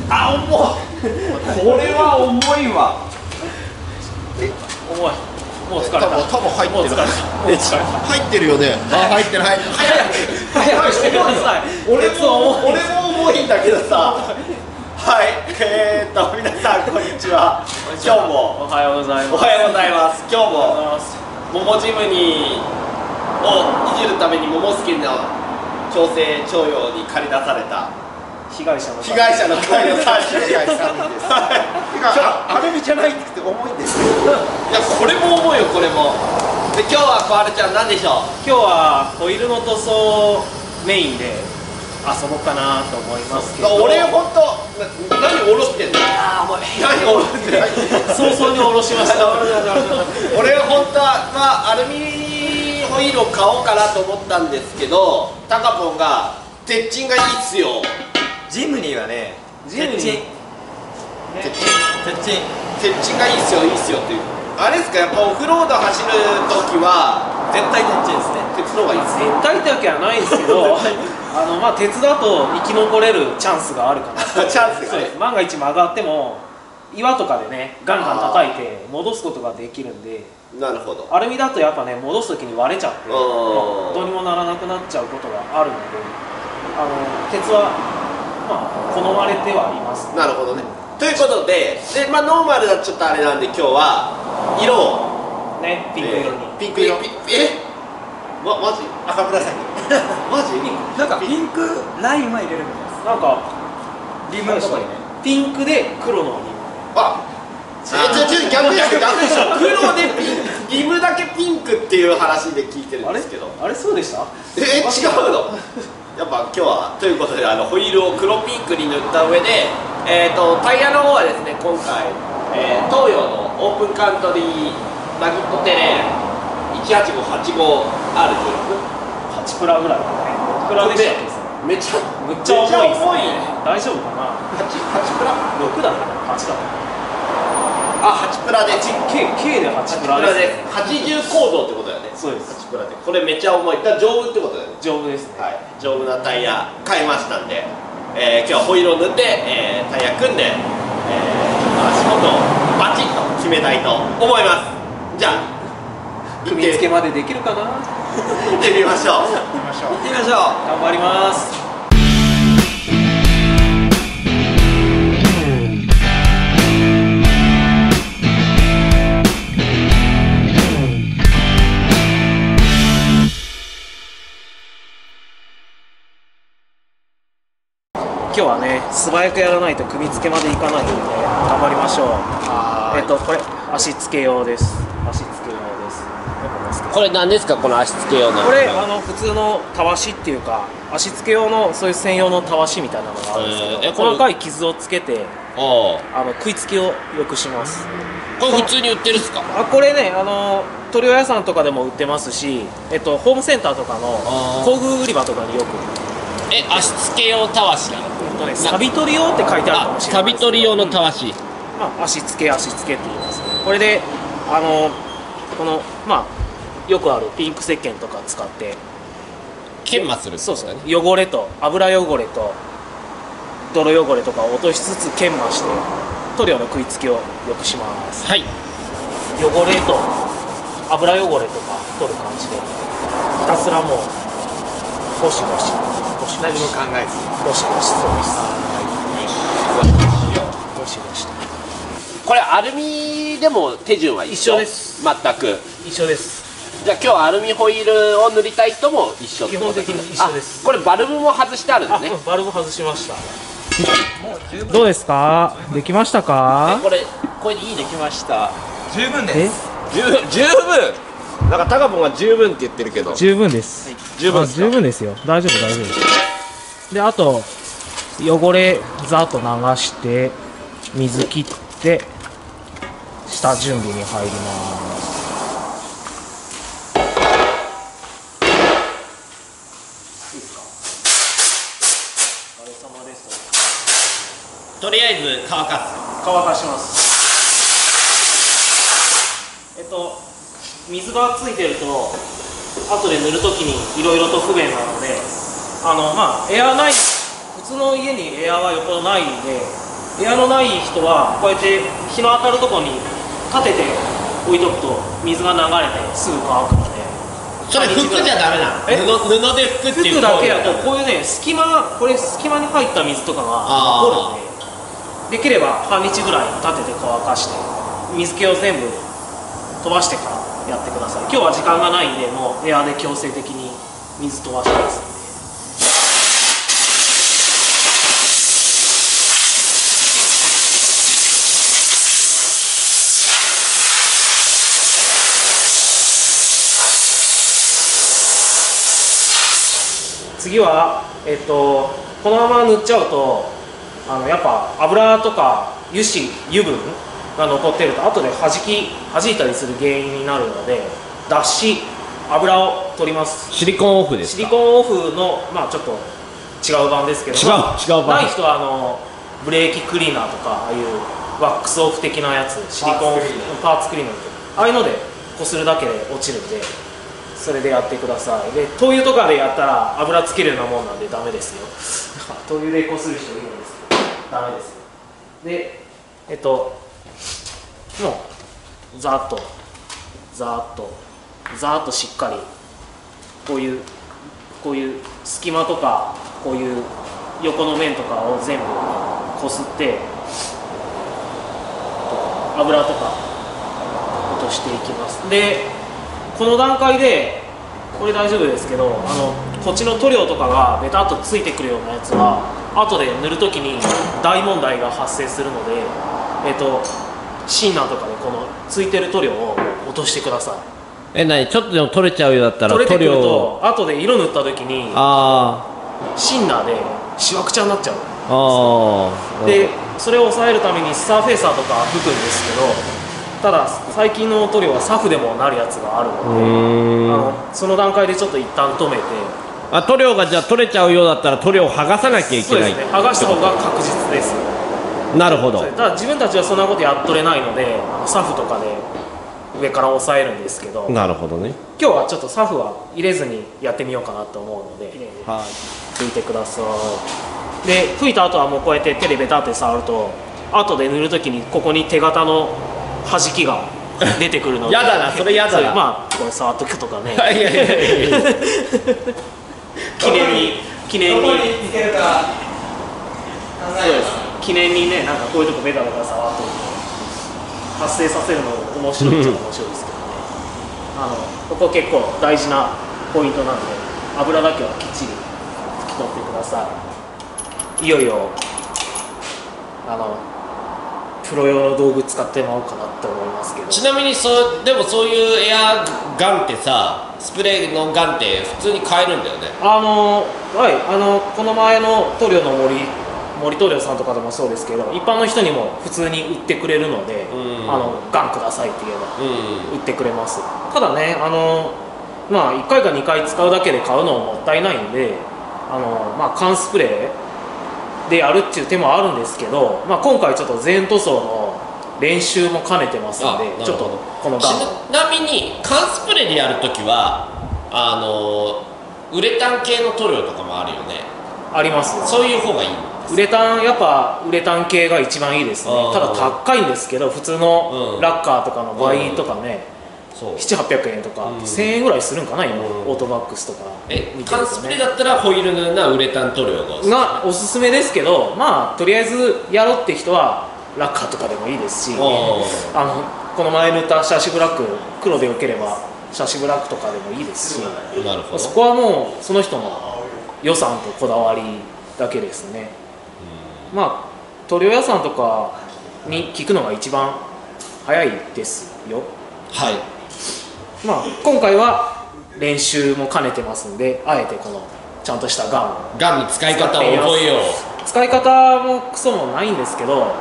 あ、重い。これは重いわ。 重い。もう疲れた。 多分入ってる。入ってるよね。あ、入ってる。早くしてください。俺も重いんだけどさ。はい、皆さんこんにちは。今日もおはようございます。 おはようございます。今日も桃ジムニをいじるために桃助の強制徴用に駆り出された被害者の会の3人です。 アルミじゃないって重いんですよ。 いや、これも重いよ、これも。で、今日は小春ちゃん何でしょう。 今日はホイールの塗装メインで遊ぼうかなと思いますけど。 俺本当何下ろしてんの。 ああ、もう何下ろしてんの。 早々に下ろしました。 俺本当はアルミホイールを買おうかなと思ったんですけど、タカポンが鉄筋がいいっすよ。 ジムニーはね、鉄筋がいいっすよっていう。 あれですか、やっぱオフロード走る時は絶対鉄筋ですね。 鉄の方がいいっすね。 絶対ってわけはないんですけど、まあ鉄だと生き残れるチャンスがあるかな。 チャンスがね。 万が一曲がっても岩とかでねガンガン叩いて戻すことができるんで。 なるほど。 アルミだとやっぱね戻す時に割れちゃってどうにもならなくなっちゃうことがあるので、鉄はまあ好まれてはいます。 なるほどね。ということで、まあノーマルだとちょっとあれなんで今日は色をねピンク色に。 ピンク色。マジ？ 赤紫。 マジ？ なんかピンクラインは入れるみたいです。 なんかリムのとこにね。 ピンクで黒のリム。 あ、逆でしょ。黒でリムだけピンクっていう話で聞いてるんですけど。 あれそうでした？ 違うの。やっぱ今日はということでホイールを黒ピンクに塗った上で、タイヤの方はですね今回、東洋のオープンカントリーマギットテレーン 185/85R16 8プラぐらいだね。プラでしたっけ？ めっちゃむっちゃ重いですね。 ね。 大丈夫かな 8プラ ？6だね。8だね。 あ、8プラで K で8プラですね。 80構造ってことだよね。 そうです。 8プラでこれめっちゃ重い。だから丈夫ってことだよね。 丈夫ですね。 はい、丈夫なタイヤ買いましたんで、今日はホイールを塗って、タイヤ組んで、足元をバチッと決めたいと思います。じゃあ組み付けまでできるかな。 行ってみましょう。 頑張ります。今日はね素早くやらないと組み付けまでいかないので、頑張りましょう。これ足付け用です。足付け用です。 これ何ですか、この足付け用の。 これ普通のたわしっていうか足付け用のそういう専用のたわしみたいなのがあるんですけど、細かい傷をつけて食い付きを良くします。 これ普通に売ってるんですか？ これね塗料屋さんとかでも売ってますし、ホームセンターとかの工具売り場とかによく。 足付け用たわしなの？ サビ取り用って書いてあるかもしれないです。 サビ取り用のたわし。 まあ足付けって言いますね。これでこのまあよくあるピンク石鹸とか使って研磨する。 そうですね。汚れと油汚れと泥汚れとかを落としつつ研磨して塗料の食いつきを良くします。 はい。 汚れと油汚れとか取る感じでひたすらもうゴシゴシ何も考えずゴシゴシ。そうです。ゴシゴシ。 これアルミでも手順は一緒です。全く一緒です。 じゃあ今日はアルミホイールを塗りたい人も一緒。 基本的に一緒です。 これバルブも外してあるんですね。 バルブ外しました。どうですか？できましたか？ これでいいできました。 十分です。 十分。なんかタカポンが十分って言ってるけど。 十分です。十分ですよ。大丈夫です。であと汚れざっと流して水切って下準備に入ります。 とりあえず乾かします。水がついてると後で塗るときにいろいろと不便なので、まあエアない普通の家にエアはよっぽどないんで、 エアのない人はこうやって日の当たるところに立てて置いとくと水が流れてすぐ乾くので。 それ服じゃダメなの？布で拭くっていう服だけだとこういうね隙間に入った水とかが残るんで、できれば半日ぐらい立てて乾かして水気を全部飛ばしてからやってください。今日は時間がないんでもうエアで強制的に水飛ばしてますんで。次は、このまま塗っちゃうとやっぱ油とか油分が残ってると後で弾いたりする原因になるので脱脂油を取ります。 シリコンオフですか？シリコンオフのちょっと違う版ですけど、違う版ない人はブレーキクリーナーとかああいうワックスオフ的なやつシリコンオフパーツクリーナーとかああいうのでこするだけで落ちるんでそれでやってください。で灯油とかでやったら油つけるようなもんなんでダメですよ灯油でこする人いるんですけどダメですよ。でもうざーっとしっかりこういう隙間とかこういう横の面とかを全部こすって油とか落としていきます。でこの段階でこれ大丈夫ですけどこっちの塗料とかがベタっとついてくるようなやつは後で塗るときに大問題が発生するのでシンナーとかでこのついてる塗料を落としてください。 何ちょっとでも取れちゃうようだったら取れてくると後で色塗った時にシンナーでしわくちゃになっちゃう。でそれを抑えるためにスターフェイサーとか吹くんですけどただ最近の塗料はサフでもなるやつがあるのでその段階でちょっと一旦止めて塗料がじゃあ取れちゃうようだったら塗料を剥がさなきゃいけない。そうですね、 剥がした方が確実です。 なるほど。 ただ自分たちはそんなことやっとれないのでサフとかで上から押さえるんですけど。 なるほどね。 今日はちょっとサフは入れずにやってみようかなと思うので拭いてください。で拭いた後はもうこうやって手でベタって触ると後で塗るときにここに手形の弾きが出てくるのでやだなそれやだな。 これ触っとくとかね記念にいけるか記念にねこういうとこベタベタ触っとくと発生させるの面白いっちゃ面白いですけどねここ結構大事なポイントなんで油だけはきっちり拭き取ってください。いよいよプロ用の道具使ってもらおうかなって思いますけど。 ちなみにでもそういうエアガンってさスプレーのガンって普通に買えるんだよね。 この前の塗料の森塗料さんとかでもそうですけど一般の人にも普通に売ってくれるのでガンくださいって言えば売ってくれます。ただね1回か2回使うだけで買うのももったいないんで缶スプレーでやるっていう手もあるんですけど、今回ちょっと全塗装の練習も兼ねてますのでちょっとこのガンちなみに缶スプレーでやるときはウレタン系の塗料とかもあるよね。 あります。そういう方がいい。やっぱウレタン系が一番いいですね。ただ高いんですけど普通のラッカーとかの倍とかね、700-800円とか、1000円ぐらいするんかな今、オートバックスとか缶スプレーだったらホイールのようなウレタン塗料がおすすめですけどとりあえずやろうって人はラッカーとかでもいいですしこの前塗ったシャシブラック黒でよければシャシブラックとかでもいいですしそこはもうその人の予算とこだわりだけですね。塗料屋さんとかに聞くのが一番早いですよ。 はい。 今回は練習も兼ねてますんであえてこのちゃんとしたガンの使い方を覚えよう。 使い方もクソもないんですけど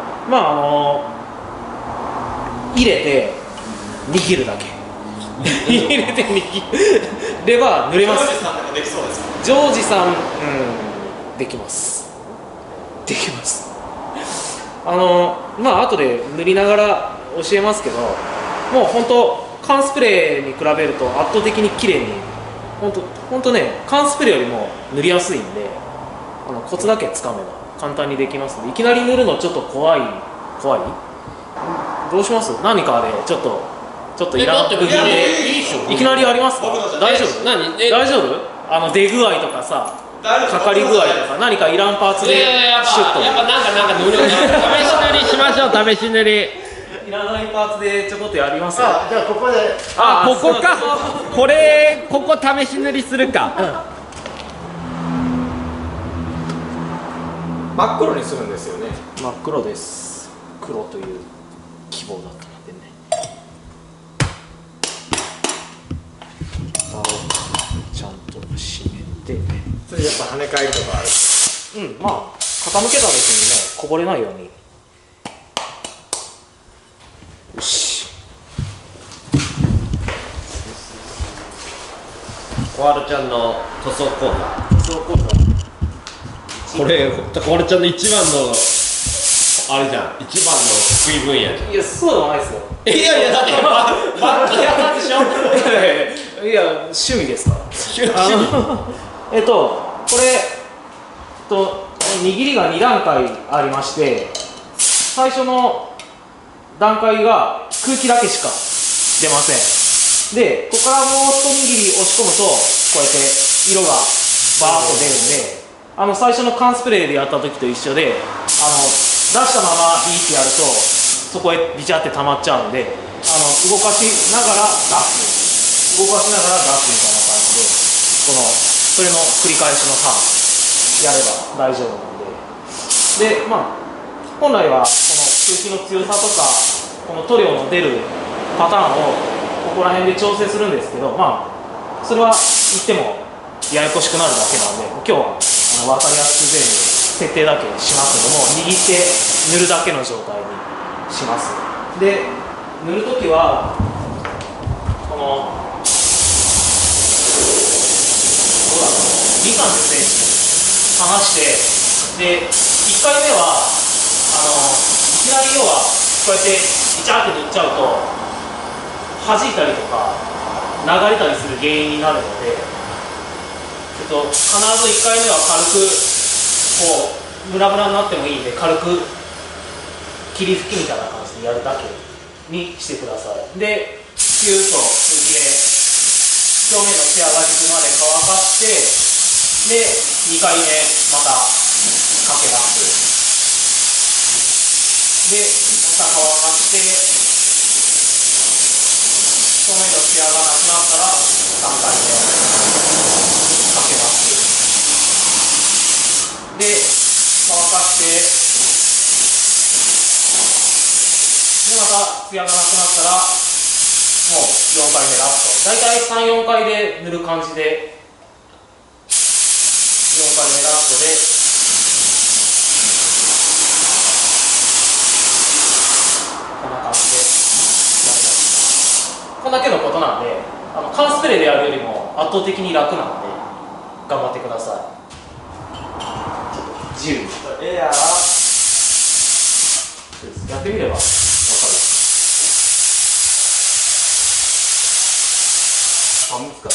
入れて握るだけ入れて握れば塗れます。ジョージさんできます後で塗りながら教えますけどもう本当缶スプレーに比べると圧倒的に綺麗に本当ね缶スプレーよりも塗りやすいんでコツだけつかめば簡単にできますので、いきなり塗るのちょっと怖いどうします？何かでちょっといらん部品でいきなりやりますか？大丈夫？大丈夫？出具合とかさ、かかり具合とか何かいらんパーツでシュッと、 やっぱなんか塗る試し塗りしましょう。試し塗りいらないパーツでちょこっとやります。 じゃあここでここか。ここ試し塗りするか。 真っ黒にするんですよね。 真っ黒です。黒という希望だったのでね。蓋をちゃんと閉めて、 それやっぱ跳ね返りとかある。 まあ傾けた時にねこぼれないように。よし。 小春ちゃんの塗装講座。 そうこうだ。 これ小春ちゃんの一番のあれじゃん。一番の得意分野じゃん。 いやそうでもないですよ。 いやだってバッキ屋さんでしょ。 いや趣味ですから。これ握りが2段階ありまして、最初の段階が空気だけしか出ません。でここからもう一握り押し込むとこうやって色がバーッと出るんで、最初の缶スプレーでやった時と一緒で、出したままビーってやるとそこへビチャって溜まっちゃうんで、動かしながら出す、動かしながら出すみたいな感じで、それの繰り返しのターンやれば大丈夫なんで。で本来はこの空気の強さとかこの塗料の出るパターンをここら辺で調整するんですけど、それは言ってもややこしくなるだけなので、今日は分かりやすく全部設定だけしますけども、握って塗るだけの状態にします。で塗るときはこのみかんですね、離して、で1回目はいきなり要はこうやってビチャって塗っちゃうと弾いたりとか流れたりする原因になるので、必ず1回目は軽くこうムラムラになってもいいんで、軽く霧吹きみたいな感じでやるだけにしてください。でピューッと空気で表面のツヤが引くまで乾かして、で2回目またかけます。でまた乾かして表面のツヤがなくなったら3回目かけます。で乾かしてでまたツヤがなくなったらもう4回目ラスト。だいたい 3,4 回で塗る感じで4回目ラストでこんな感じでやります。こんだけのことなんで缶スプレーでやるよりも圧倒的に楽なので頑張ってください。自由にやってみれば分かる。難し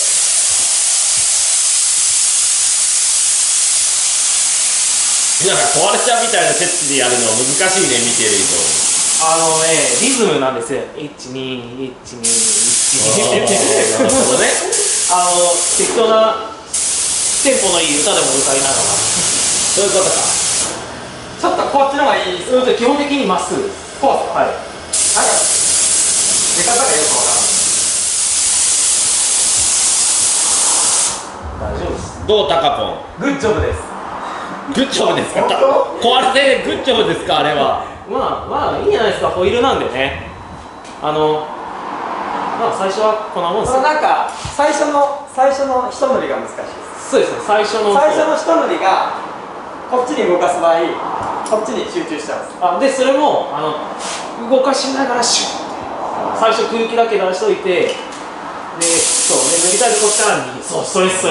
い。 なんか壊れちゃうみたいな設置でやるの難しいね、見てる人。 リズムなんですよ。1、2、1、2、1、2。 なるほどね。 適当なテンポのいい歌でも歌いながら。 そういうことか。 ちょっとこっちの方がいいですか？ 基本的にまっすぐです。 こうですか？ はい。 なんか出方がよくわからない。 大丈夫です。 どうタカポン？ グッジョブです。 グッジョブですか？ 本当？ 壊れてグッジョブですか、あれは。 いいんじゃないですか。ホイールなんでね。最初はこんなもんですよ。 なんか最初の一塗りが難しいです。 そうですね。最初の一塗りがこっちに動かす場合、こっちに集中しちゃうんです。 でそれも動かしながらシュッ。最初空気だけ出しといて、で塗りたいとこったら右。そうストレス。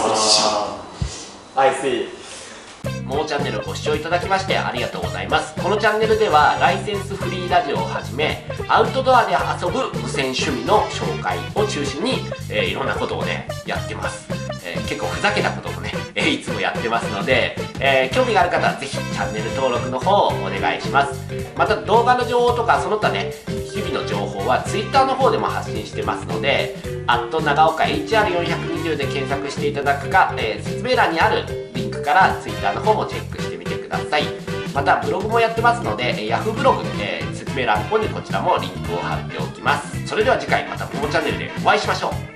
I see。 ももチャンネルご視聴いただきましてありがとうございます。このチャンネルではライセンスフリーラジオをはじめアウトドアで遊ぶ無線趣味の紹介を中心に、いろんなことをねやってます。結構ふざけたこともね、いつもやってますので、 興味がある方はぜひチャンネル登録の方をお願いします。また動画の情報とかその他ね日々の情報は Twitter の方でも発信してますので長岡 HR420 で検索していただくか、説明欄にあるリンクから Twitter の方もチェックしてみてください。またブログもやってますので Yahoo ブログ、説明欄の方にこちらもリンクを貼っておきます。それでは次回またこのチャンネルでお会いしましょう。